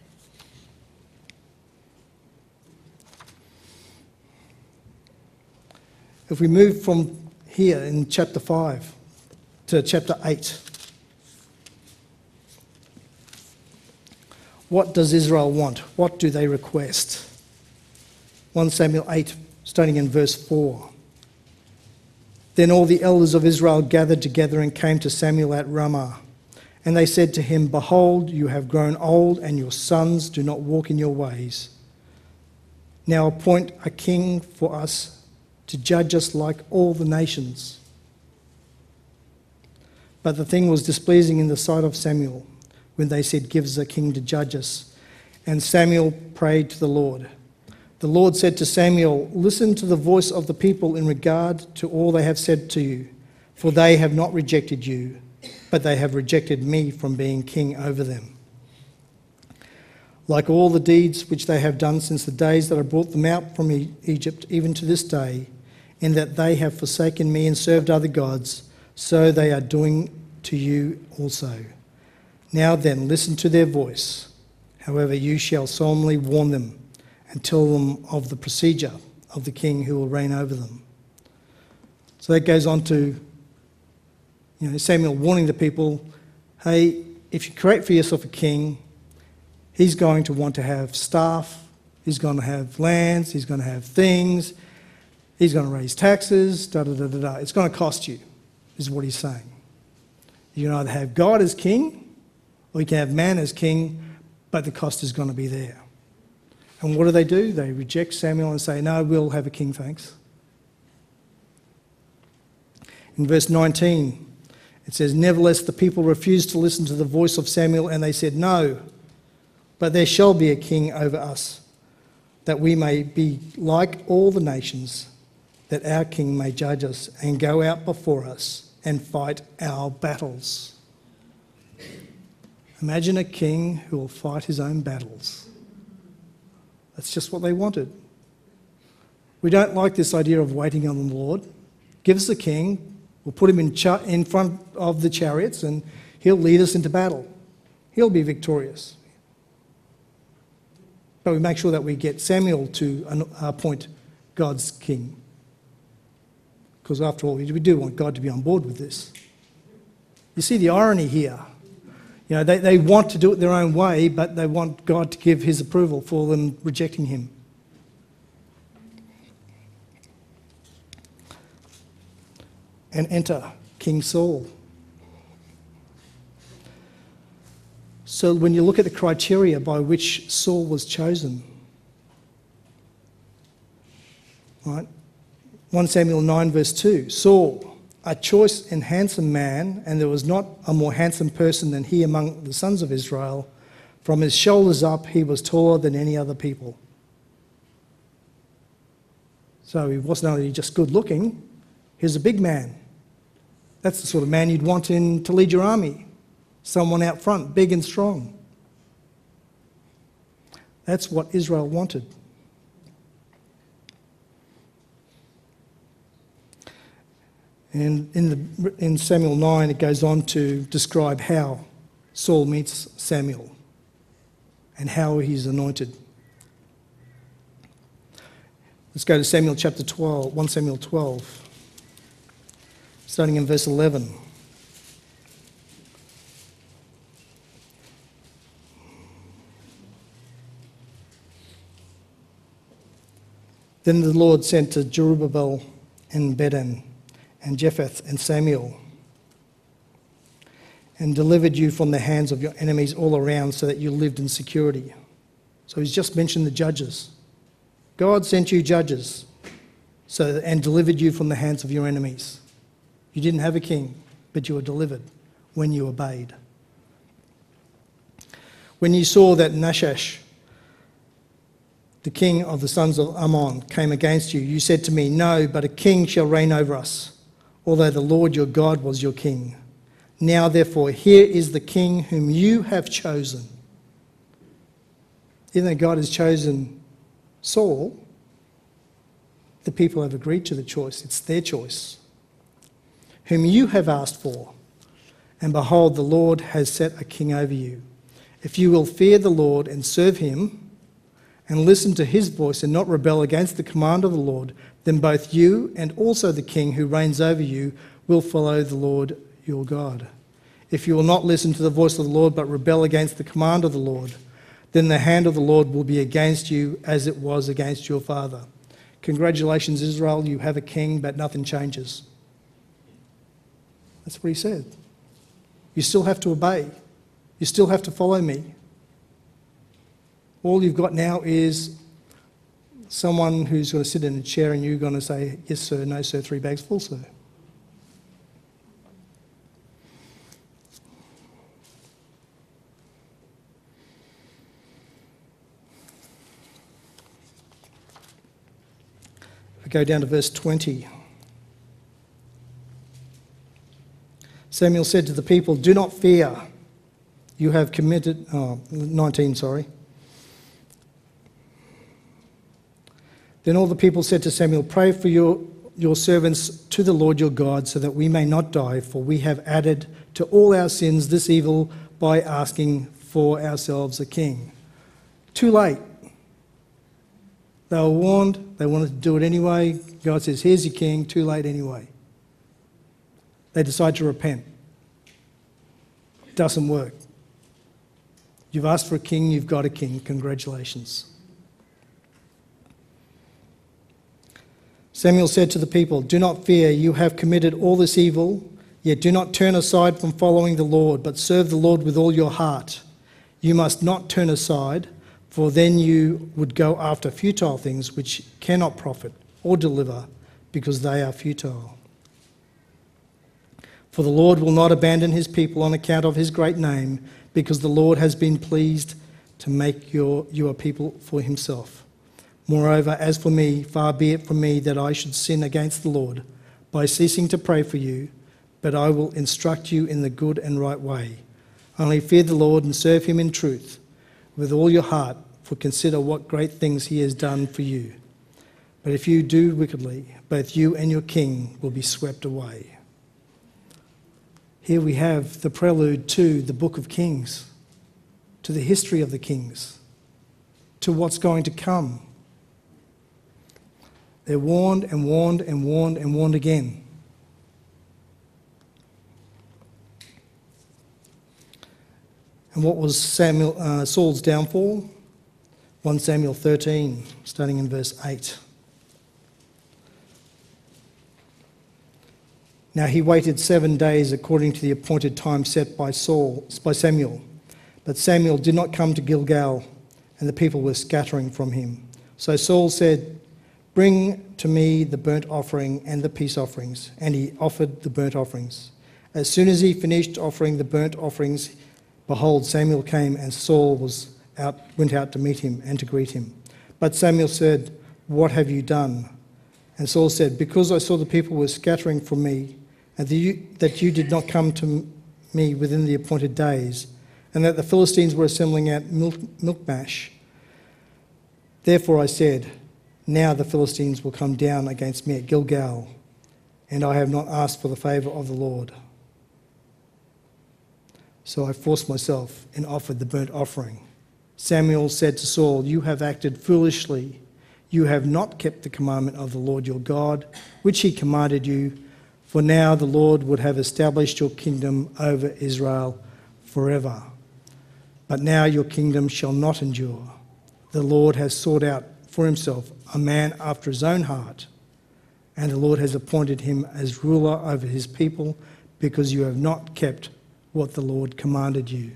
If we move from here in chapter five to chapter eight, What does Israel want? What do they request? First Samuel eight, starting in verse four. Then all the elders of Israel gathered together and came to Samuel at Ramah. And they said to him, Behold, you have grown old, and your sons do not walk in your ways. Now appoint a king for us to judge us like all the nations. But the thing was displeasing in the sight of Samuel when they said, Give us a king to judge us. And Samuel prayed to the Lord. The Lord said to Samuel, Listen to the voice of the people in regard to all they have said to you, for they have not rejected you, but they have rejected me from being king over them. Like all the deeds which they have done since the days that I brought them out from Egypt, even to this day, in that they have forsaken me and served other gods, so they are doing to you also. Now then, listen to their voice. However, you shall solemnly warn them and tell them of the procedure of the king who will reign over them. So that goes on to, you know, Samuel warning the people, hey, if you create for yourself a king, he's going to want to have staff, he's going to have lands, he's going to have things, he's going to raise taxes, da da da da da. It's going to cost you, is what he's saying. You can either have God as king, or you can have man as king, but the cost is going to be there. And what do they do? They reject Samuel and say, no, we'll have a king, thanks. In verse nineteen, it says, Nevertheless, the people refused to listen to the voice of Samuel, and they said, No, but there shall be a king over us, that we may be like all the nations, that our king may judge us and go out before us and fight our battles. Imagine a king who will fight his own battles. That's just what they wanted. We don't like this idea of waiting on the Lord. Give us a king, we'll put him in, cha- in front of the chariots and he'll lead us into battle. He'll be victorious. But we make sure that we get Samuel to appoint God's king. Because after all, we do want God to be on board with this. You see the irony here. You know, they, they want to do it their own way, but they want God to give his approval for them rejecting him. And enter King Saul. So when you look at the criteria by which Saul was chosen, right? First Samuel nine verse two, Saul, a choice and handsome man, and there was not a more handsome person than he among the sons of Israel. From his shoulders up, he was taller than any other people. So he wasn't only just good looking, he was a big man. That's the sort of man you'd want in to lead your army. Someone out front, big and strong. That's what Israel wanted. And in, the, in Samuel nine, it goes on to describe how Saul meets Samuel and how he's anointed. Let's go to Samuel chapter twelve, First Samuel twelve, starting in verse eleven. Then the Lord sent to Jerubbaal and Bedan and Jephthah and Samuel, and delivered you from the hands of your enemies all around, so that you lived in security. So he's just mentioned the judges. God sent you judges so that, and delivered you from the hands of your enemies. You didn't have a king, but you were delivered when you obeyed. When you saw that Nahash, the king of the sons of Ammon, came against you, you said to me, No, but a king shall reign over us, although the Lord your God was your king. Now therefore, here is the king whom you have chosen. Even though God has chosen Saul, the people have agreed to the choice. It's their choice. Whom you have asked for. And behold, the Lord has set a king over you. If you will fear the Lord and serve him, and listen to his voice and not rebel against the command of the Lord, then both you and also the king who reigns over you will follow the Lord your God. If you will not listen to the voice of the Lord, but rebel against the command of the Lord, then the hand of the Lord will be against you as it was against your father. Congratulations, Israel, you have a king, but nothing changes. That's what he said. You still have to obey. You still have to follow me. All you've got now is someone who's going to sit in a chair and you're going to say, yes, sir, no, sir, three bags full, sir. We go down to verse twenty. Samuel said to the people, do not fear. You have committed, oh, nineteen, sorry. Then all the people said to Samuel, pray for your, your servants to the Lord your God so that we may not die, for we have added to all our sins this evil by asking for ourselves a king. Too late. They were warned, they wanted to do it anyway. God says, here's your king, too late anyway. They decide to repent. It doesn't work. You've asked for a king, you've got a king. Congratulations. Samuel said to the people, do not fear, you have committed all this evil, yet do not turn aside from following the Lord, but serve the Lord with all your heart. You must not turn aside, for then you would go after futile things which cannot profit or deliver, because they are futile. For the Lord will not abandon his people on account of his great name, because the Lord has been pleased to make your, you a people for himself. Moreover, as for me, far be it from me that I should sin against the Lord by ceasing to pray for you, but I will instruct you in the good and right way. Only fear the Lord and serve him in truth with all your heart, for consider what great things he has done for you. But if you do wickedly, both you and your king will be swept away. Here we have the prelude to the book of Kings, to the history of the kings, to what's going to come. They're warned and warned and warned and warned again. And what was Samuel, uh, Saul's downfall? First Samuel thirteen, starting in verse eight. Now he waited seven days according to the appointed time set by Saul, by Samuel. But Samuel did not come to Gilgal, and the people were scattering from him. So Saul said, bring to me the burnt offering and the peace offerings. And he offered the burnt offerings. As soon as he finished offering the burnt offerings, behold, Samuel came, and Saul was out, went out to meet him and to greet him. But Samuel said, what have you done? And Saul said, because I saw the people were scattering from me, and that you, that you did not come to me within the appointed days, and that the Philistines were assembling at Michmash. Therefore I said, now the Philistines will come down against me at Gilgal, and I have not asked for the favour of the Lord. So I forced myself and offered the burnt offering. Samuel said to Saul, you have acted foolishly. You have not kept the commandment of the Lord your God, which he commanded you, for now the Lord would have established your kingdom over Israel forever. But now your kingdom shall not endure. The Lord has sought out for himself a man after his own heart, and the Lord has appointed him as ruler over his people, because you have not kept what the Lord commanded you.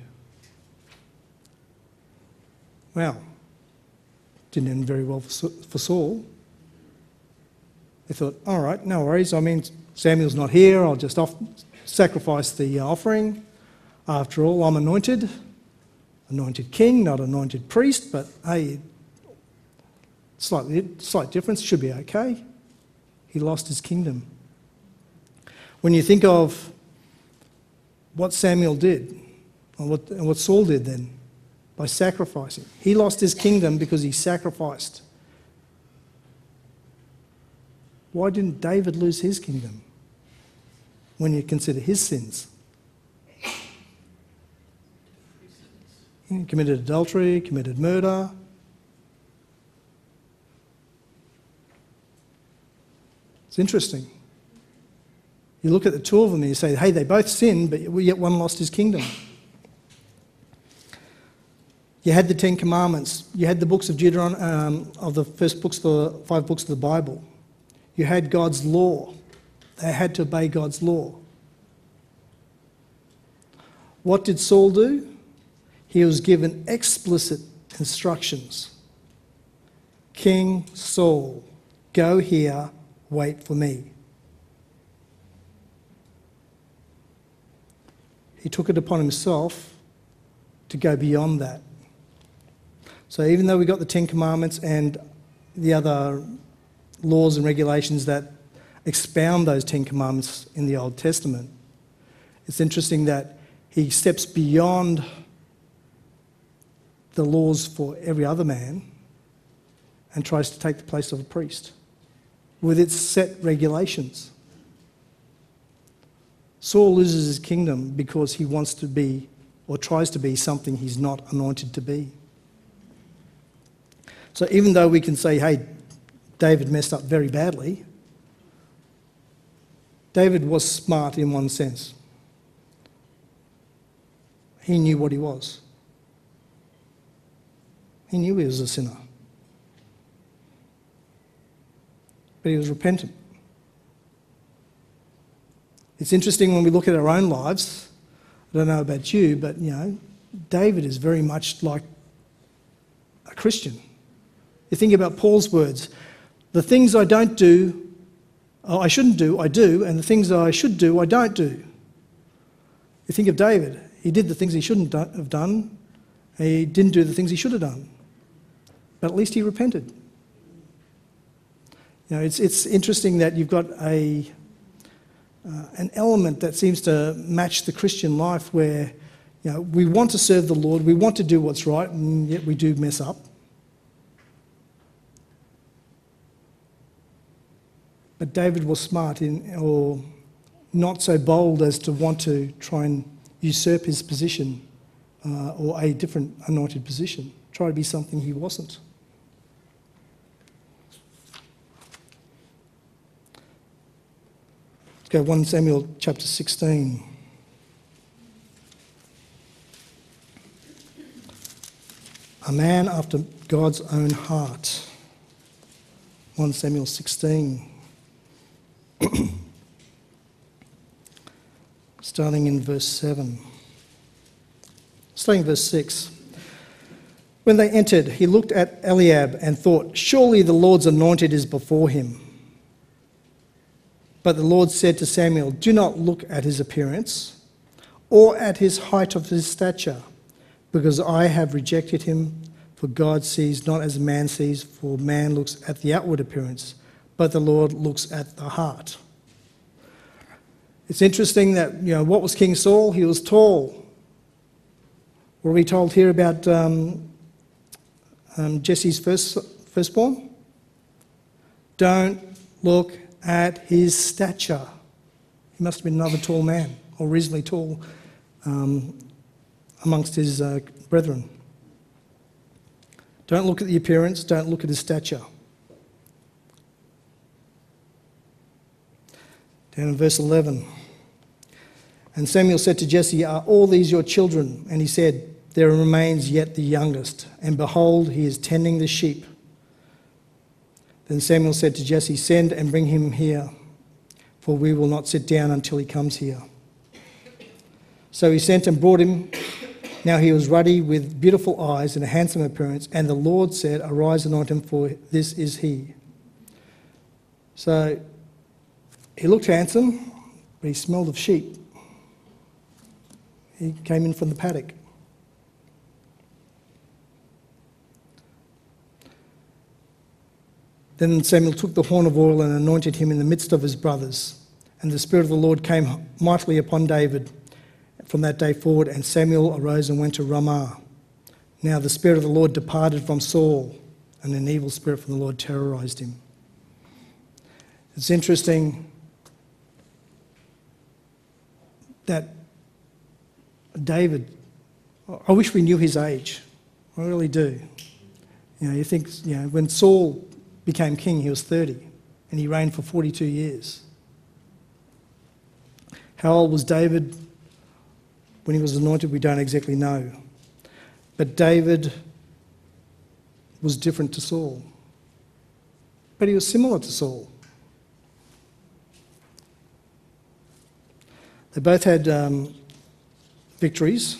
Well, didn't end very well for Saul. They thought, all right, no worries. I mean, Samuel's not here. I'll just off- sacrifice the offering. After all, I'm anointed. Anointed king, not anointed priest, but hey, slightly, slight difference, should be okay. He lost his kingdom. When you think of what Samuel did, and what, and what Saul did then, by sacrificing. He lost his kingdom because he sacrificed. Why didn't David lose his kingdom when you consider his sins? He committed adultery, committed murder. It's interesting. You look at the two of them and you say, hey, they both sinned, but yet one lost his kingdom. You had the Ten Commandments. You had the books of Deuteron- um, of the first books, the five books of the Bible. You had God's law. They had to obey God's law. What did Saul do? He was given explicit instructions. King Saul, go here, wait for me. He took it upon himself to go beyond that. So even though we got the Ten Commandments and the other laws and regulations that expound those Ten Commandments in the Old Testament, it's interesting that he steps beyond the laws for every other man and tries to take the place of a priest with its set regulations. Saul loses his kingdom because he wants to be or tries to be something he's not anointed to be. So even though we can say, hey, David messed up very badly, David was smart in one sense. He knew what he was. He knew he was a sinner. But he was repentant. It's interesting when we look at our own lives. I don't know about you, but, you know, David is very much like a Christian. You think about Paul's words. The things I don't do, oh, I shouldn't do, I do, and the things I should do, I don't do. You think of David. He did the things he shouldn't do, have done. He didn't do the things he should have done. But at least he repented. You know, it's, it's interesting that you've got a, uh, an element that seems to match the Christian life where, you know, we want to serve the Lord, we want to do what's right, and yet we do mess up. But David was smart in, or not so bold as to want to try and usurp his position uh, or a different anointed position, try to be something he wasn't. Let's go First Samuel chapter sixteen. A man after God's own heart. First Samuel sixteen. Starting in verse seven. Starting in verse six. When they entered, he looked at Eliab and thought, surely the Lord's anointed is before him. But the Lord said to Samuel, do not look at his appearance or at his height of his stature, because I have rejected him. For God sees not as man sees, for man looks at the outward appearance, but the Lord looks at the heart. It's interesting that, you know, what was King Saul? He was tall. What are we told here about um, um, Jesse's first, firstborn? Don't look at his stature. He must have been another tall man, or reasonably tall um, amongst his uh, brethren. Don't look at the appearance, don't look at his stature. Down in verse eleven. And Samuel said to Jesse, are all these your children? And he said, there remains yet the youngest, and behold, he is tending the sheep. Then Samuel said to Jesse, send and bring him here, for we will not sit down until he comes here. So he sent and brought him. Now he was ruddy with beautiful eyes and a handsome appearance, and the Lord said, arise, anoint him, for this is he. So he looked handsome, but he smelled of sheep. He came in from the paddock. Then Samuel took the horn of oil and anointed him in the midst of his brothers. And the Spirit of the Lord came mightily upon David from that day forward, and Samuel arose and went to Ramah. Now the Spirit of the Lord departed from Saul, and an evil spirit from the Lord terrorized him. It's interesting that David, I wish we knew his age. I really do. You know, you think, you know, when Saul became king, he was thirty, and he reigned for forty-two years. How old was David when he was anointed? We don't exactly know. But David was different to Saul. But he was similar to Saul. They both had um, victories.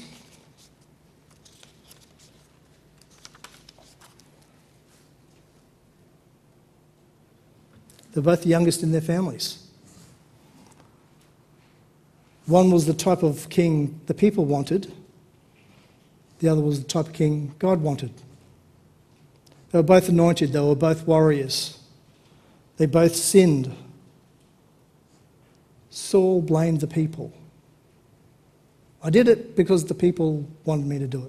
They're both the youngest in their families. One was the type of king the people wanted. The other was the type of king God wanted. They were both anointed. They were both warriors. They both sinned. Saul blamed the people. I did it because the people wanted me to do it.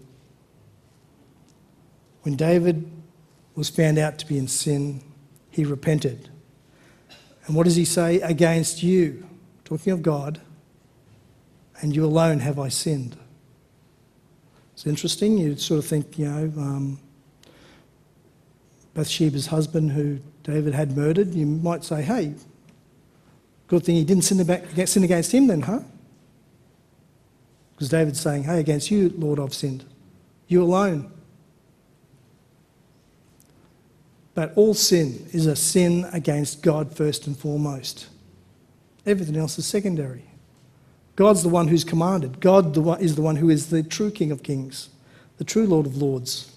When David was found out to be in sin, he repented. And what does he say? Against you, talking of God, and you alone have I sinned. It's interesting. You sort of think, you know, um, Bathsheba's husband, who David had murdered, you might say, hey, good thing he didn't sin against him then, huh? Because David's saying, hey, against you, Lord, I've sinned. You alone. But all sin is a sin against God first and foremost. Everything else is secondary. God's the one who's commanded. God is the one who is the true King of Kings, the true Lord of Lords.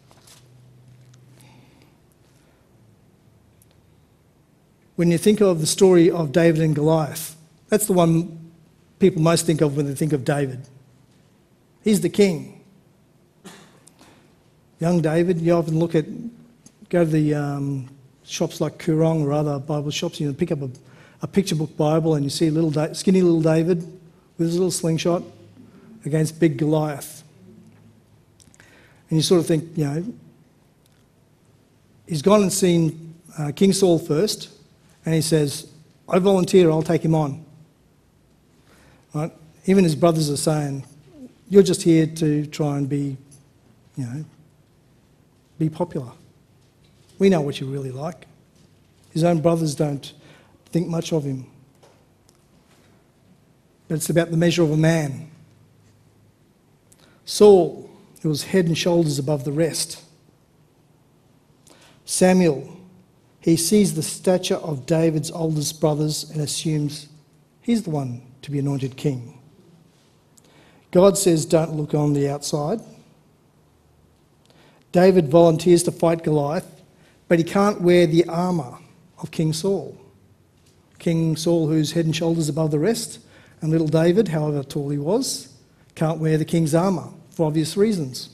When you think of the story of David and Goliath, that's the one people most think of when they think of David. He's the king. Young David, you often look at, go to the um, shops like Koorong or other Bible shops, you know, pick up a, a picture book Bible and you see little da- skinny little David with his little slingshot against big Goliath. And you sort of think, you know, he's gone and seen uh, King Saul first, and he says, I volunteer, I'll take him on. Right? Even his brothers are saying, you're just here to try and be, you know, be popular. We know what you're really like. His own brothers don't think much of him. But it's about the measure of a man. Saul, who was head and shoulders above the rest. Samuel, he sees the stature of David's oldest brothers and assumes he's the one to be anointed king. God says, don't look on the outside. David volunteers to fight Goliath, but he can't wear the armour of King Saul. King Saul, who's head and shoulders above the rest, and little David, however tall he was, can't wear the king's armour for obvious reasons.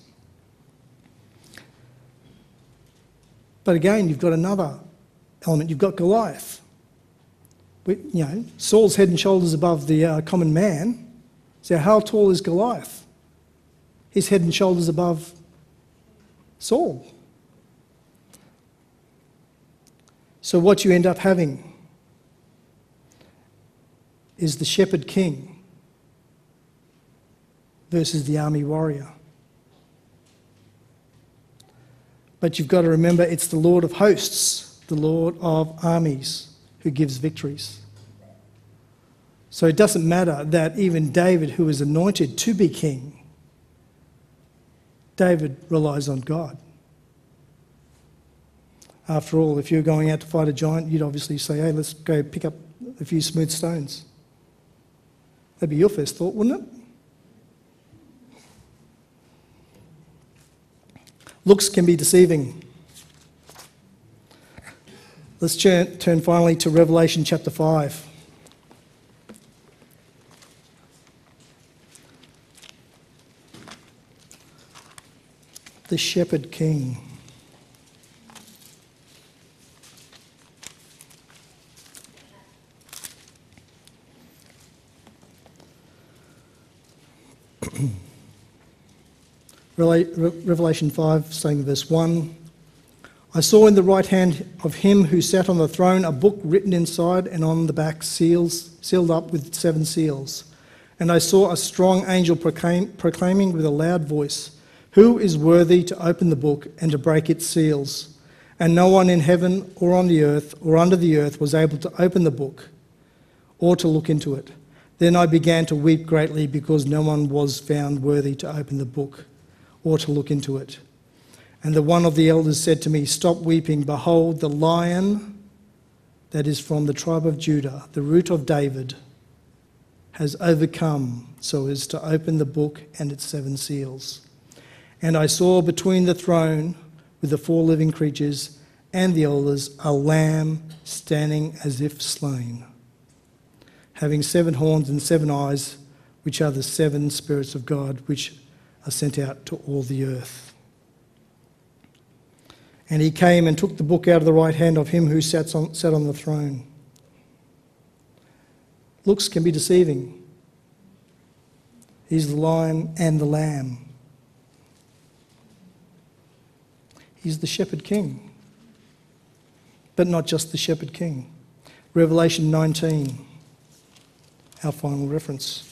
But again, you've got another element. You've got Goliath. We, you know, Saul's head and shoulders above the uh, common man. So how tall is Goliath? He's head and shoulders above Saul. So what you end up having is the shepherd king versus the army warrior. But you've got to remember it's the Lord of hosts, the Lord of armies, who gives victories. So it doesn't matter that even David, who is anointed to be king, David relies on God. After all, if you're going out to fight a giant, you'd obviously say, hey, let's go pick up a few smooth stones. That'd be your first thought, wouldn't it? Looks can be deceiving. Let's turn, turn finally to Revelation chapter five. The shepherd king. Revelation five, starting with verse one. I saw in the right hand of him who sat on the throne a book written inside and on the back seals, sealed up with seven seals. And I saw a strong angel proclaim, proclaiming with a loud voice, who is worthy to open the book and to break its seals? And no one in heaven or on the earth or under the earth was able to open the book or to look into it. Then I began to weep greatly because no one was found worthy to open the book or to look into it. And the one of the elders said to me, "Stop weeping. Behold, the Lion that is from the tribe of Judah, the root of David, has overcome so as to open the book and its seven seals." And I saw between the throne with the four living creatures and the elders a lamb standing as if slain, having seven horns and seven eyes, which are the seven spirits of God, which are sent out to all the earth. And he came and took the book out of the right hand of him who sat on, sat on the throne. Looks can be deceiving. He's the lion and the lamb. He's the shepherd king, but not just the shepherd king. Revelation nineteen, our final reference.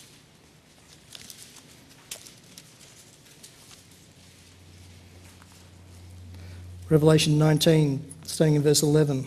Revelation nineteen, starting in verse eleven.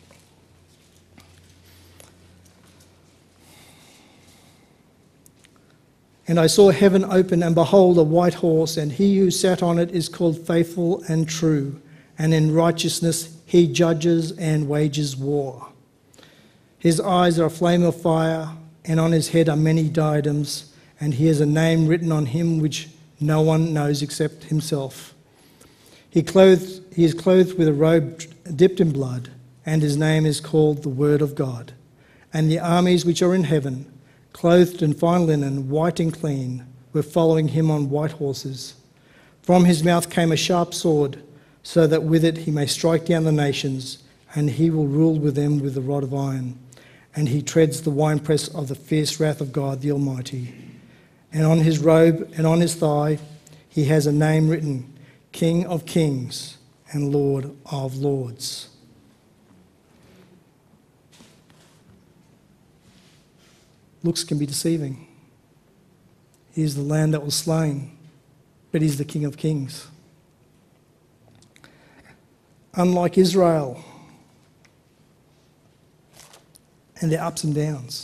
And I saw heaven open, and behold, a white horse, and he who sat on it is called Faithful and True, and in righteousness he judges and wages war. His eyes are a flame of fire, and on his head are many diadems, and he has a name written on him which no one knows except himself. He, clothed, he is clothed with a robe dipped in blood, and his name is called the Word of God. And the armies which are in heaven, clothed in fine linen, white and clean, were following him on white horses. From his mouth came a sharp sword, so that with it he may strike down the nations, and he will rule with them with a rod of iron. And he treads the winepress of the fierce wrath of God the Almighty. And on his robe and on his thigh he has a name written, King of Kings and Lord of Lords. Looks can be deceiving. He is the Lamb that was slain, but he's the King of Kings. Unlike Israel and their ups and downs,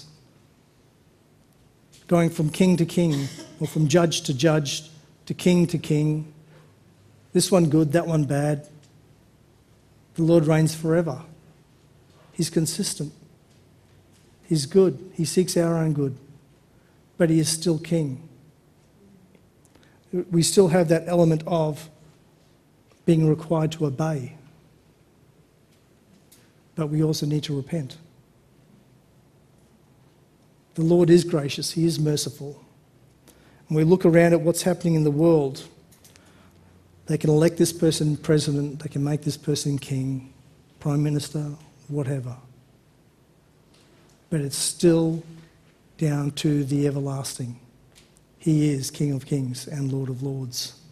going from king to king, or from judge to judge, to king to king, this one good, that one bad. The Lord reigns forever. He's consistent. He's good. He seeks our own good. But he is still king. We still have that element of being required to obey. But we also need to repent. The Lord is gracious. He is merciful. And we look around at what's happening in the world. They can elect this person president. They can make this person king, prime minister, whatever. But it's still down to the everlasting. He is King of Kings and Lord of Lords.